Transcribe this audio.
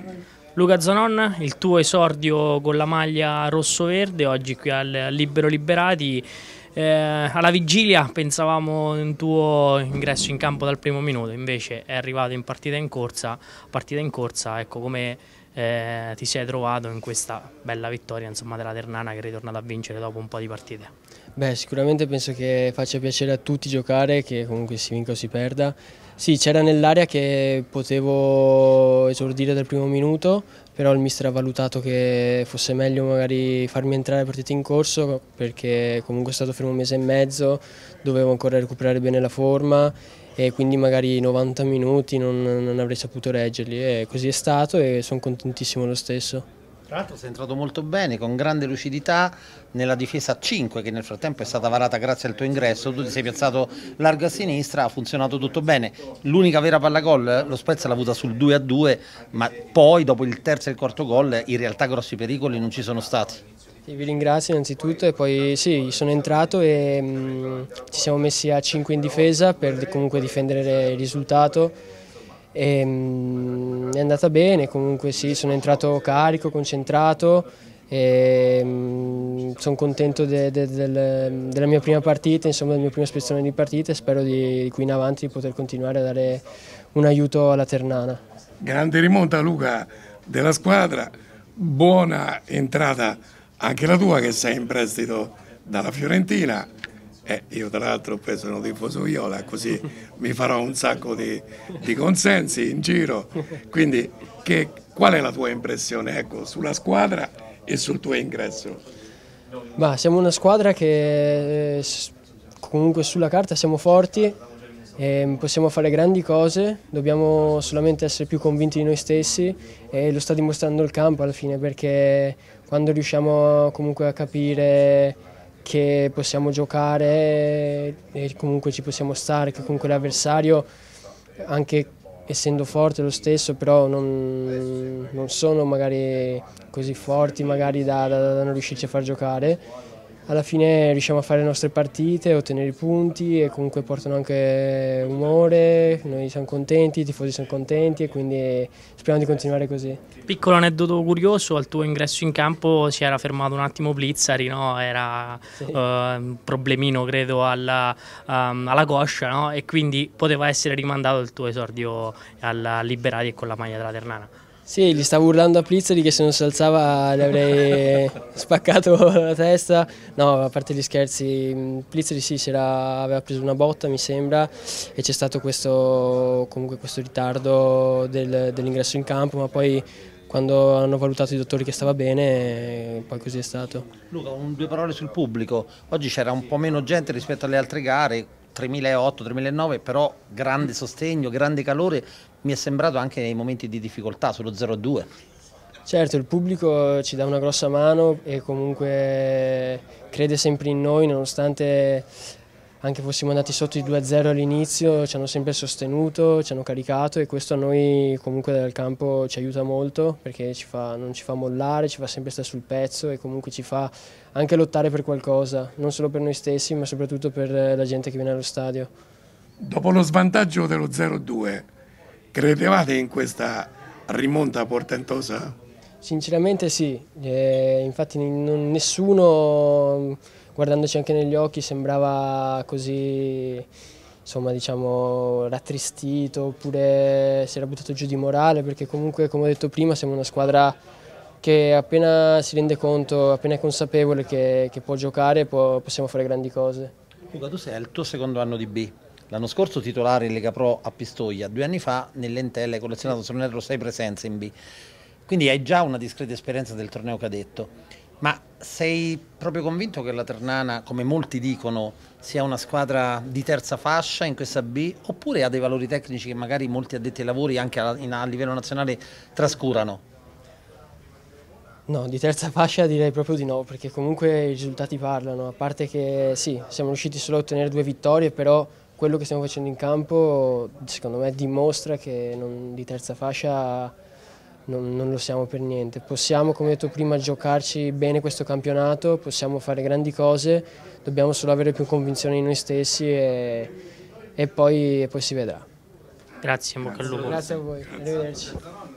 Luca Zanon, il tuo esordio con la maglia rosso-verde, oggi qui al Libero Liberati. Alla vigilia pensavamo un tuo ingresso in campo dal primo minuto, invece è arrivato in partita in corsa, ecco come ti sei trovato in questa bella vittoria, insomma, della Ternana che è ritornata a vincere dopo un po' di partite. Beh, sicuramente penso che faccia piacere a tutti giocare, che comunque si vinca o si perda. Sì, c'era nell'area che potevo esordire dal primo minuto, però il mister ha valutato che fosse meglio magari farmi entrare la partita in corso, perché comunque è stato fermo un mese e mezzo, dovevo ancora recuperare bene la forma e quindi magari 90 minuti non avrei saputo reggerli, e così è stato e sono contentissimo lo stesso. Tra l'altro sei entrato molto bene, con grande lucidità nella difesa a 5 che nel frattempo è stata varata grazie al tuo ingresso, tu ti sei piazzato largo a sinistra, ha funzionato tutto bene. L'unica vera palla gol lo Spezia l'ha avuta sul 2-2, ma poi dopo il terzo e il quarto gol in realtà grossi pericoli non ci sono stati. Sì, vi ringrazio innanzitutto e poi sì, sono entrato e ci siamo messi a 5 in difesa per comunque difendere il risultato. È andata bene, comunque sì, sono entrato carico, concentrato e sono contento della mia prima partita, insomma della mia prima ispezione di partita, e spero di qui in avanti di poter continuare a dare un aiuto alla Ternana. Grande rimonta, Luca, della squadra, buona entrata anche la tua che sei in prestito dalla Fiorentina. Io tra l'altro poi sono tifoso viola, così mi farò un sacco di consensi in giro. Quindi qual è la tua impressione, ecco, sulla squadra e sul tuo ingresso? Ma siamo una squadra che comunque sulla carta siamo forti, possiamo fare grandi cose, dobbiamo solamente essere più convinti di noi stessi e lo sta dimostrando il campo alla fine, perché quando riusciamo comunque a capire che possiamo giocare e comunque ci possiamo stare, che comunque l'avversario, anche essendo forte lo stesso, però non sono magari così forti magari da non riuscirci a far giocare. Alla fine riusciamo a fare le nostre partite, ottenere i punti e comunque portano anche umore, noi siamo contenti, i tifosi sono contenti e quindi speriamo di continuare così. Piccolo aneddoto curioso, al tuo ingresso in campo si era fermato un attimo Blizzari, no? Era Sì. un problemino credo alla coscia, no? E quindi poteva essere rimandato il tuo esordio alla Liberati e con la maglia della Ternana. Sì, gli stavo urlando a Plizzari che se non si alzava le avrei spaccato la testa. No, a parte gli scherzi, Plizzari sì, aveva preso una botta mi sembra e c'è stato comunque questo ritardo dell'ingresso in campo, ma poi quando hanno valutato i dottori che stava bene, poi così è stato. Luca, due parole sul pubblico. Oggi c'era un po' meno gente rispetto alle altre gare, 3.800-3.900, però grande sostegno, grande calore, mi è sembrato anche nei momenti di difficoltà, sullo 0-2. Certo, il pubblico ci dà una grossa mano e comunque crede sempre in noi, nonostante anche fossimo andati sotto di 2-0 all'inizio, ci hanno sempre sostenuto, ci hanno caricato e questo a noi comunque dal campo ci aiuta molto, perché non ci fa mollare, ci fa sempre stare sul pezzo e comunque ci fa anche lottare per qualcosa, non solo per noi stessi ma soprattutto per la gente che viene allo stadio. Dopo lo svantaggio dello 0-2, credevate in questa rimonta portentosa? Sinceramente sì, infatti nessuno, guardandoci anche negli occhi, sembrava così, insomma, diciamo, rattristito oppure si era buttato giù di morale, perché comunque, come ho detto prima, siamo una squadra che appena si rende conto, appena è consapevole che può giocare, possiamo fare grandi cose. Luca, tu sei al tuo secondo anno di B. L'anno scorso titolare in Lega Pro a Pistoia, 2 anni fa nell'Entella hai collezionato, se non erro, 6 presenze in B. Quindi hai già una discreta esperienza del torneo cadetto. Ma sei proprio convinto che la Ternana, come molti dicono, sia una squadra di terza fascia in questa B, oppure ha dei valori tecnici che magari molti addetti ai lavori anche a livello nazionale trascurano? No, di terza fascia direi proprio di no, perché comunque i risultati parlano, a parte che sì, siamo riusciti solo a ottenere 2 vittorie, però quello che stiamo facendo in campo secondo me dimostra che di terza fascia non lo siamo per niente. Possiamo, come ho detto prima, giocarci bene questo campionato, possiamo fare grandi cose, dobbiamo solo avere più convinzione in noi stessi e poi si vedrà. Grazie, in bocca al lupo. Grazie a voi, arrivederci.